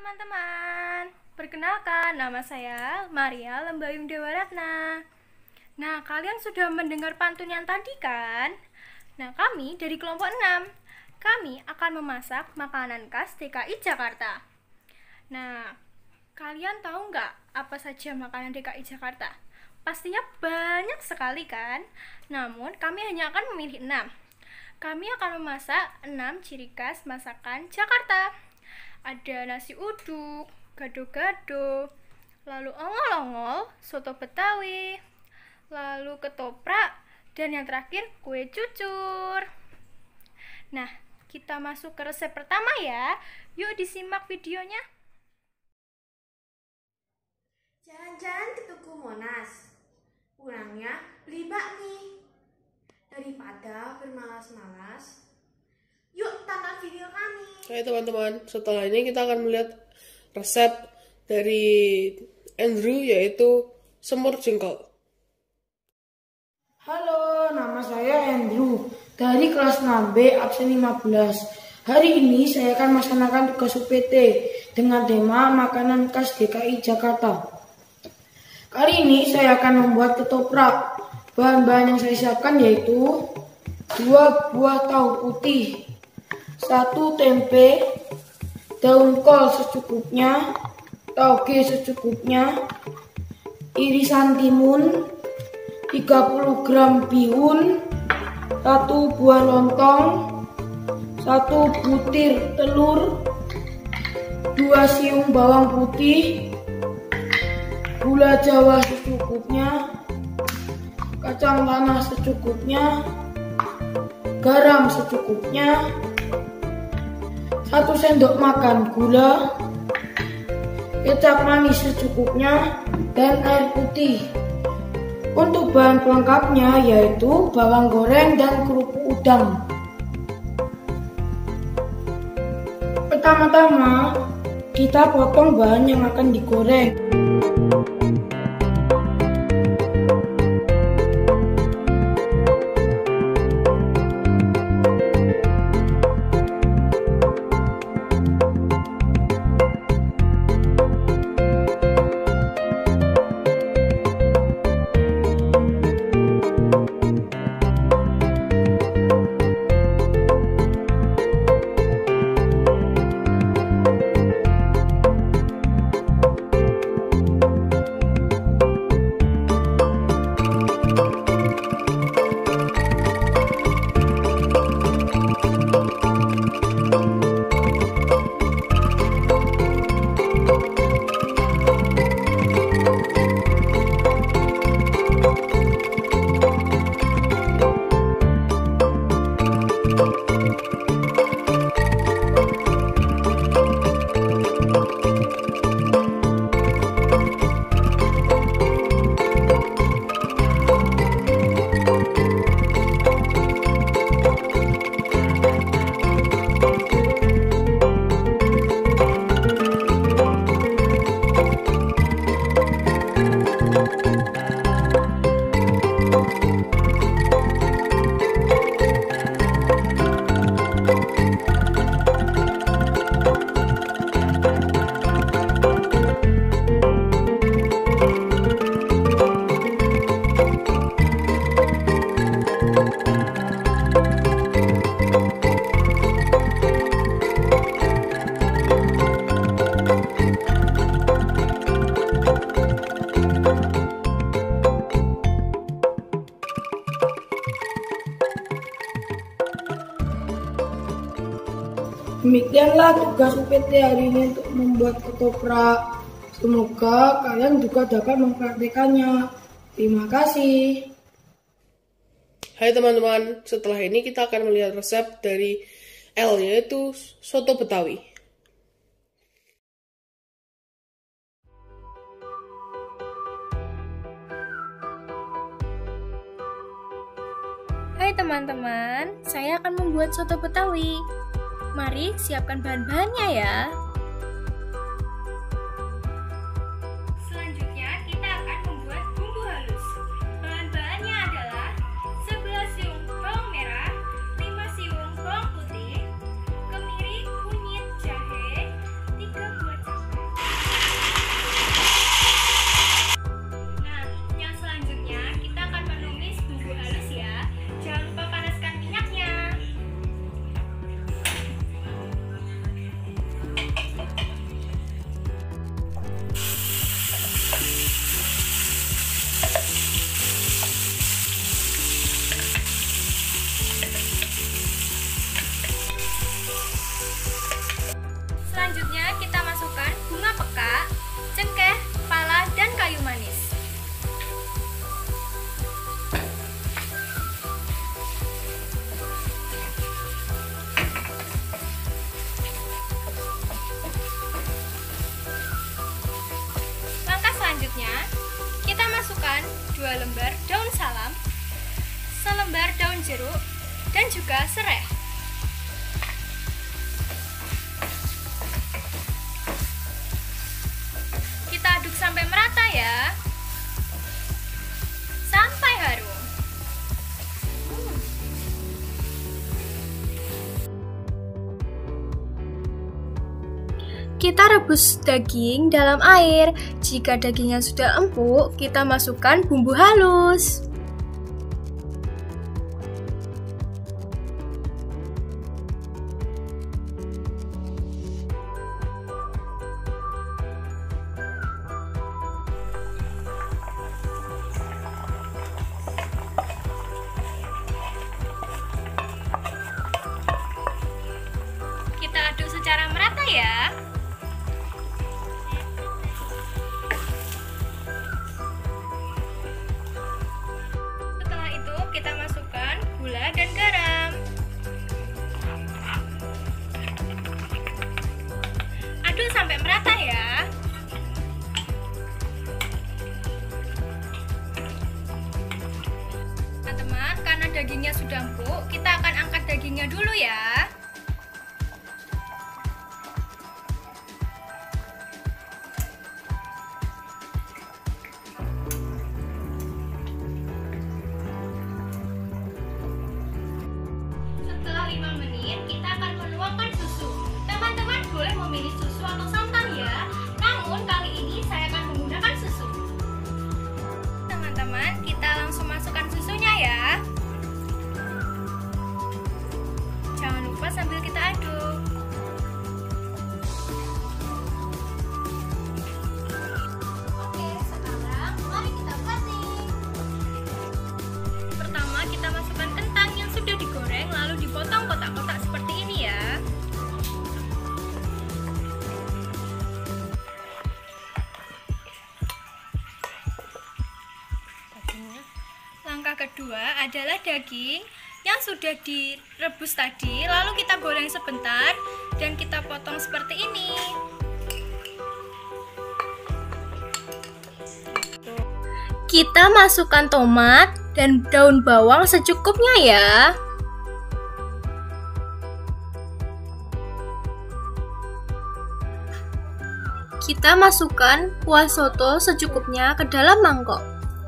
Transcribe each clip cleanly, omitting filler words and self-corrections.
teman-teman, perkenalkan nama saya Maria Lembayung Dewaratna. Nah, kalian sudah mendengar pantun yang tadi kan? Nah, kami dari kelompok 6, kami akan memasak makanan khas DKI Jakarta. Nah, kalian tahu nggak apa saja makanan DKI Jakarta? Pastinya banyak sekali kan? Namun, kami hanya akan memilih 6. Kami akan memasak 6 ciri khas masakan Jakarta. Ada nasi uduk, gado-gado, lalu ongol-ongol, soto Betawi, lalu ketoprak, dan yang terakhir kue cucur. Nah, kita masuk ke resep pertama ya. Yuk disimak videonya. Jalan-jalan ke Tugu Monas, pulangnya beli bakmi. Daripada bermalas-malas, yuk tonton video kami. Oke teman-teman, setelah ini kita akan melihat resep dari Andrew, yaitu semur jengkol. Halo, nama saya Andrew dari kelas 6B absen 15. Hari ini saya akan melaksanakan tugas UPT dengan tema makanan khas DKI Jakarta. Kali ini saya akan membuat ketoprak. Bahan-bahan yang saya siapkan yaitu 2 buah tahu putih, 1 tempe, daun kol secukupnya, toge secukupnya, irisan timun, 30 gram bihun, 1 buah lontong, 1 butir telur, 2 siung bawang putih, gula jawa secukupnya, kacang tanah secukupnya, garam secukupnya, 1 sendok makan gula, kecap manis secukupnya, dan air putih. Untuk bahan pelengkapnya yaitu bawang goreng dan kerupuk udang. Pertama-tama kita potong bahan yang akan digoreng. Demikianlah tugas UPT hari ini untuk membuat ketoprak. Semoga kalian juga dapat mempraktekannya. Terima kasih. Hai teman-teman, setelah ini kita akan melihat resep dari L, yaitu soto Betawi. Hai teman-teman, saya akan membuat soto Betawi. Mari siapkan bahan-bahannya ya. Selanjutnya kita akan membuat bumbu halus. Bahan-bahannya adalah 11 siung bawang merah, 5 siung bawang putih, kemiri, kunyit, jahe, 3 buah 2 lembar daun salam, selembar daun jeruk, dan juga serai. Kita aduk sampai merata ya, sampai harum. Kita rebus daging dalam air. Jika dagingnya sudah empuk, kita masukkan bumbu halus. Kita aduk secara merata ya. Kita masukkan gula dan garam. Aduk sampai merata ya. Teman-teman, karena dagingnya sudah empuk, kita akan angkat dagingnya dulu ya. Setelah 5 menit, kita akan menuangkan susu. Teman-teman boleh memilih susu atau santan ya. Namun kali ini saya akan menggunakan susu. Teman-teman, kita langsung masukkan susunya ya. Jangan lupa sambil kita aduk. Oke, sekarang mari kita plating. Pertama kita masukkan kentang yang sudah digoreng lalu dipotong kotak-kotak seperti ini ya. Langkah kedua adalah daging yang sudah direbus tadi, lalu kita goreng sebentar dan kita potong seperti ini. Kita masukkan tomat dan daun bawang secukupnya ya. Kita masukkan kuah soto secukupnya ke dalam mangkok.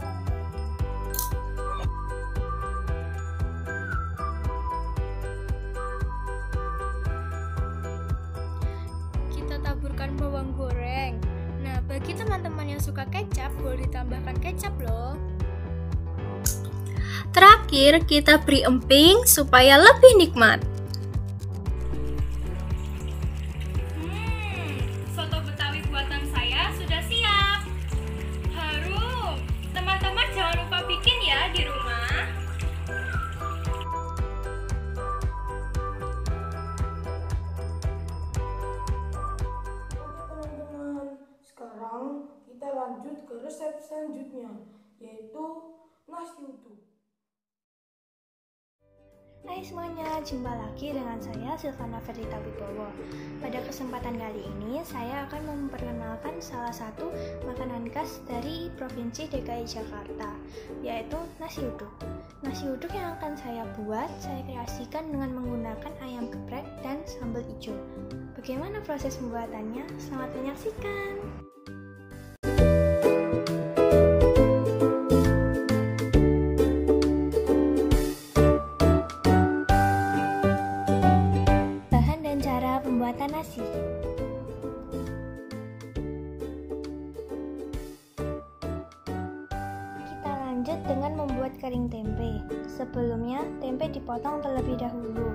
Kita taburkan bawang goreng. Nah, bagi teman-teman yang suka kecap, boleh ditambahkan kecap loh. Terakhir, kita beri emping supaya lebih nikmat. Soto Betawi buatan saya sudah siap. Harum. Teman-teman jangan lupa bikin ya di rumah. Teman-teman, sekarang kita lanjut ke resep selanjutnya, yaitu nasi uduk. Hai semuanya, jumpa lagi dengan saya Silvana Ferdita Wibowo. Pada kesempatan kali ini saya akan memperkenalkan salah satu makanan khas dari Provinsi DKI Jakarta, yaitu nasi uduk. Nasi uduk yang akan saya buat, saya kreasikan dengan menggunakan ayam geprek dan sambal hijau. Bagaimana proses pembuatannya? Selamat menyaksikan! Pembuatan nasi. Kita lanjut dengan membuat kering tempe. Sebelumnya, tempe dipotong terlebih dahulu.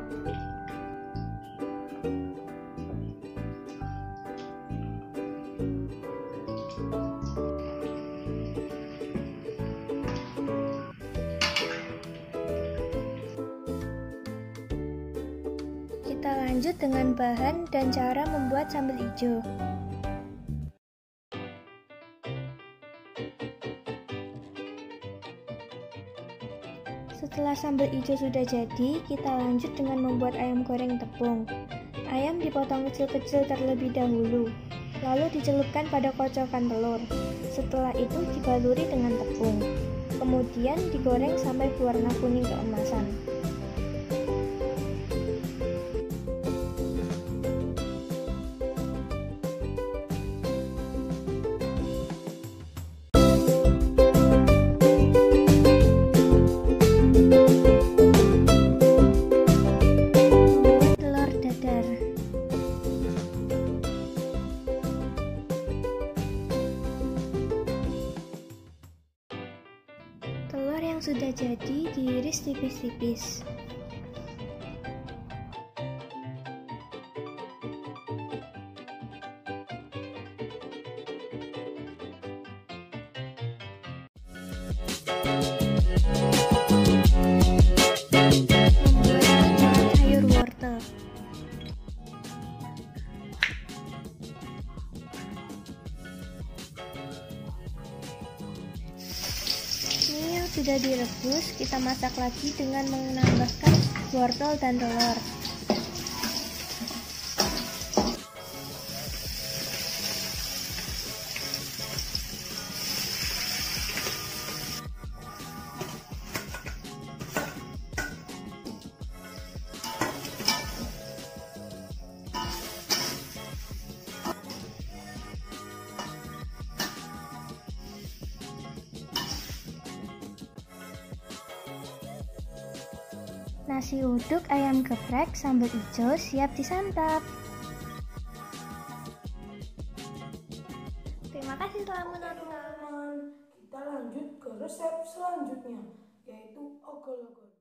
Kita lanjut dengan bahan dan cara membuat sambal hijau. Setelah sambal hijau sudah jadi, kita lanjut dengan membuat ayam goreng tepung. Ayam dipotong kecil-kecil terlebih dahulu, lalu dicelupkan pada kocokan telur. Setelah itu dibaluri dengan tepung. kemudian digoreng sampai berwarna kuning keemasan. Telur dadar. Telur yang sudah jadi diiris tipis-tipis. Membuat sayur wortel. Mie yang sudah direbus kita masak lagi dengan menambahkan wortel dan telur. Nasi uduk, ayam geprek, sambal hijau siap disantap. Terima kasih telah menonton. Teman-teman, kita lanjut ke resep selanjutnya, yaitu ogol-ogol.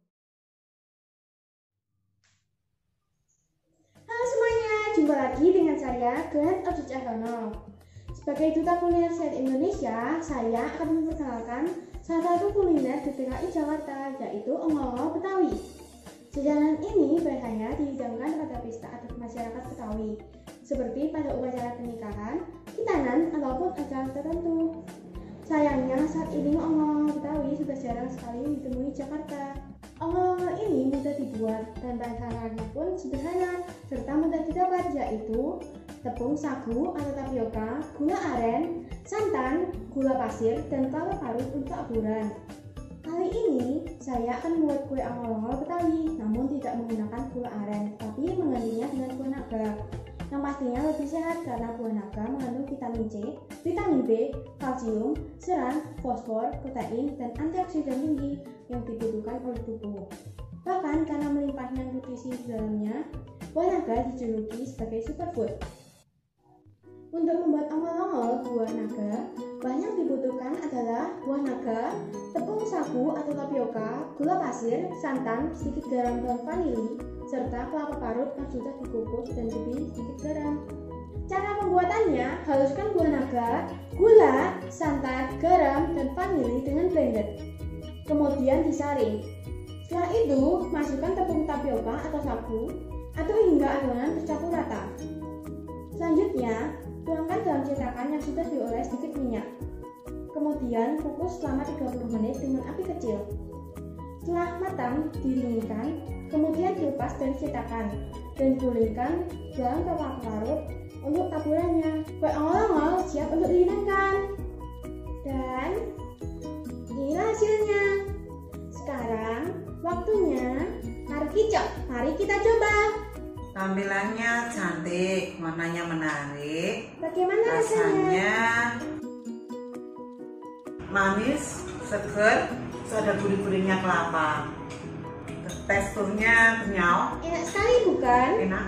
Halo semuanya, jumpa lagi dengan saya, Glenn Ojuc Ahono. Sebagai duta kuliner set Indonesia, saya akan memperkenalkan salah satu kuliner di DKI Jakarta, yaitu ongol-ongol Betawi. Jajanan ini biasanya dihidangkan pada pesta adat masyarakat Betawi, seperti pada upacara pernikahan, khitanan, ataupun acara tertentu. Sayangnya saat ini ongol-ongol Betawi sudah jarang sekali ditemui di Jakarta. Ongol-ongol ini mudah dibuat dan bahan-bahannya pun sederhana serta mudah didapat, yaitu tepung sagu atau tapioka, gula aren, santan, gula pasir, dan kelapa parut untuk taburan. Kali ini saya akan membuat kue ongol-ongol Betawi, namun tidak menggunakan gula aren, tapi menggantinya dengan buah naga. Yang pastinya lebih sehat karena buah naga mengandung vitamin C, vitamin B, kalsium, serat, fosfor, protein, dan antioksidan tinggi yang dibutuhkan oleh tubuh. Bahkan karena melimpahnya nutrisi di dalamnya, buah naga dijuluki sebagai superfood. Untuk membuat ongol-ongol buah naga, bahan yang dibutuhkan adalah buah naga, tepung sagu atau tapioka, gula pasir, santan, sedikit garam dan vanili, serta kelapa parut yang sudah dikukus dan diberi sedikit garam. Cara pembuatannya, haluskan buah naga, gula, santan, garam, dan vanili dengan blender. Kemudian disaring. Setelah itu, masukkan tepung tapioka atau sagu, atau hingga adonan tercampur rata. Selanjutnya, tuangkan dalam cetakan yang sudah dioles sedikit minyak. Kemudian kukus selama 30 menit dengan api kecil. Setelah matang, didinginkan, kemudian dilepas dari cetakan dan digulingkan dalam kelapa parut untuk taburannya. Kue ongol-ongol siap untuk dihidangkan. Dan inilah hasilnya. Sekarang waktunya mari kita coba. Tampilannya cantik, warnanya menarik. Bagaimana rasanya? Manis, seger, ada gurih-gurihnya kelapa. Teksturnya kenyal. Enak sekali bukan? Enak.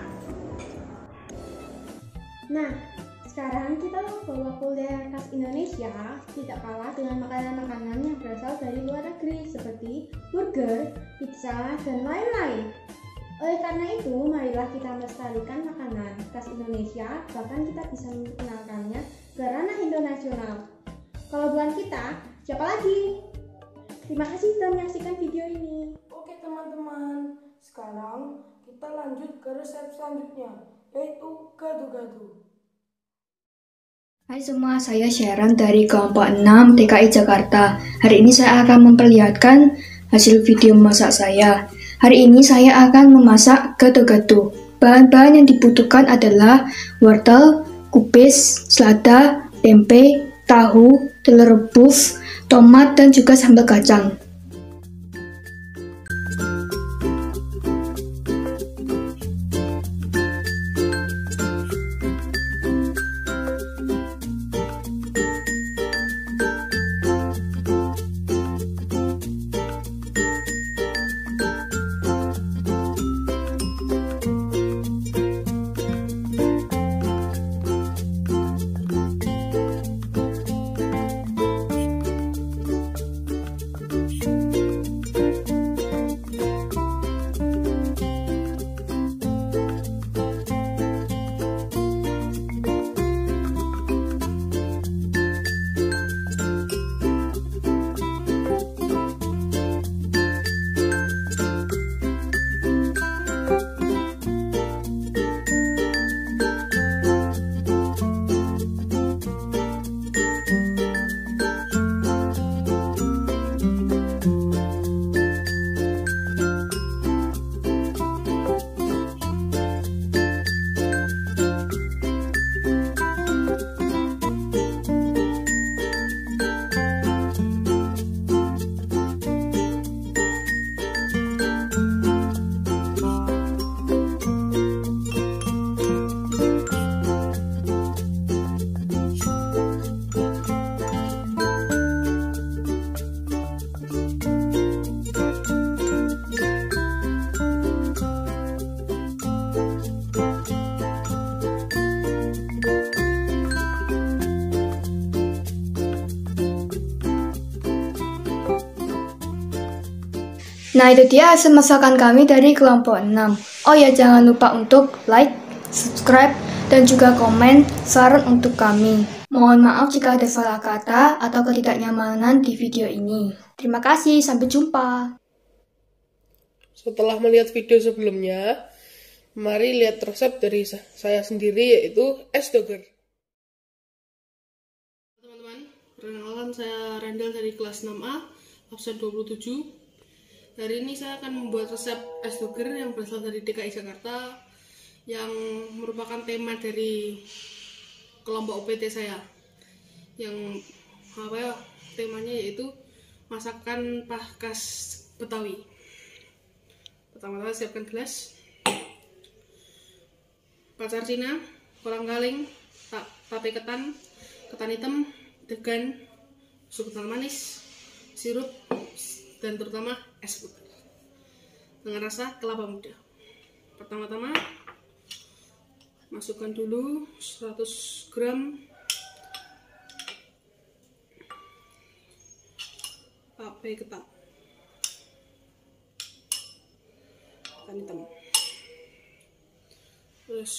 Nah, sekarang kita bawa kuliner khas Indonesia tidak kalah dengan makanan-makanan yang berasal dari luar negeri seperti burger, pizza, dan lain-lain. Oleh karena itu, marilah kita melestarikan makanan khas Indonesia, bahkan kita bisa memperkenalkannya ke ranah internasional. Kalau bukan kita, siapa lagi? Terima kasih sudah menyaksikan video ini. Oke teman-teman, sekarang kita lanjut ke resep selanjutnya, yaitu gado-gado. Hai semua, saya Sharon dari kelompok 6 DKI Jakarta. Hari ini saya akan memperlihatkan hasil video masak saya. Hari ini saya akan memasak gado-gado. Bahan-bahan yang dibutuhkan adalah wortel, kubis, selada, tempe, tahu, telur rebus, tomat, dan juga sambal kacang. Nah, itu dia hasil masakan kami dari kelompok 6. Oh ya, jangan lupa untuk like, subscribe, dan juga komen saran untuk kami. Mohon maaf jika ada salah kata atau ketidaknyamanan di video ini. Terima kasih, sampai jumpa. Setelah melihat video sebelumnya, mari lihat resep dari saya sendiri, yaitu es doger. Teman-teman, perkenalkan saya Rendel dari kelas 6A, absen 27. Hari ini saya akan membuat resep es doger yang berasal dari DKI Jakarta, yang merupakan tema dari kelompok UPT saya. Yang temanya yaitu masakan khas Betawi. Pertama-tama siapkan gelas, pacar Cina, kolang kaling, tape ketan hitam, degan, susu kental manis, sirup, dan terutama es puter dengan rasa kelapa muda. Pertama-tama masukkan dulu 100 gram tape ketan hitam, terus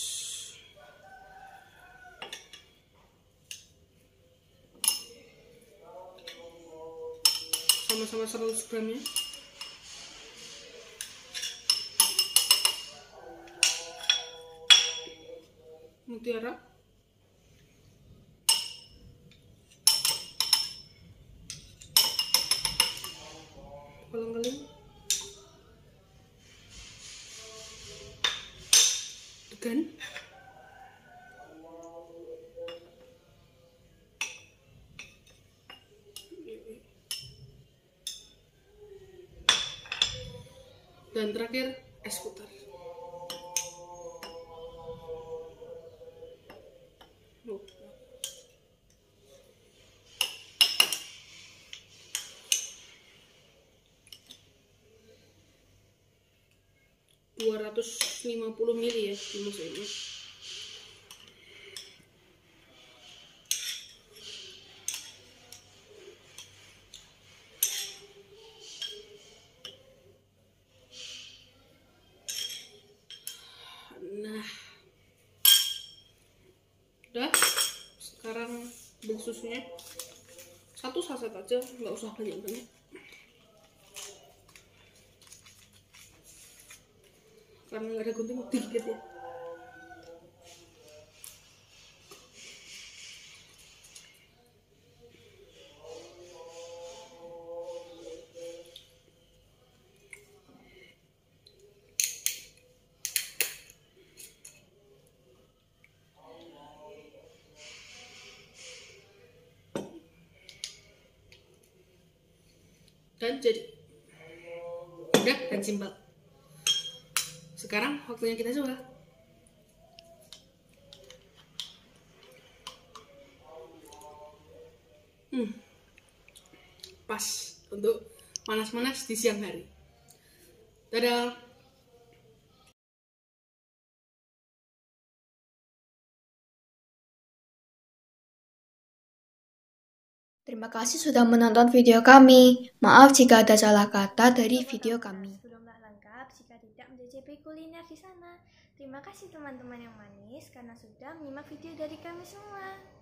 sama-sama 100 gram ya. Mutiara, kolang kaling, degan, dan terakhir es putar. Dua 250 ml ya dimasukin. Nah, udah. Sekarang ambil susunya, 1 saset aja, nggak usah banyak-banyak. Karena nggak ada gunting, dikit ya. dan jadi mudah dan simpel. Sekarang waktunya kita coba. Pas untuk panas-panas di siang hari. Dadah. Terima kasih sudah menonton video kami. Maaf jika ada salah kata dari video kami. Belumlah lengkap jika tidak mencicipi kuliner di sana. Terima kasih teman-teman yang manis karena sudah menyimak video dari kami semua.